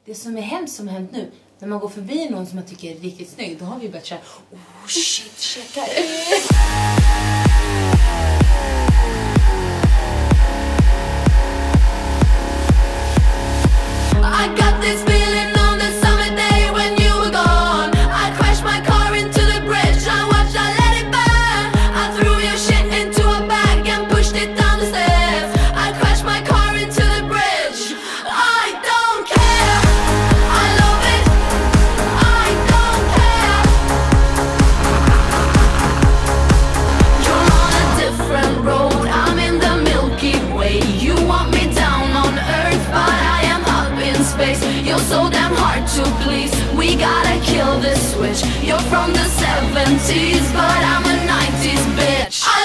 det som är hemskt som har hänt nu, när man går förbi någon som man tycker är riktigt snygg, då har vi börjat säga, oh shit, checka I got this feeling on the summer day when you were gone. I crashed my car into the bridge. I watched, I let it burn. I threw your shit into a bag and pushed it down the stairs. I crashed my car into the bridge. I don't care. I love it. I don't care. You're on a different road. I'm in the Milky Way. You want me down on earth, but I am in space. You're so damn hard to please. We gotta kill this switch. You're from the 70s, but I'm a 90s bitch.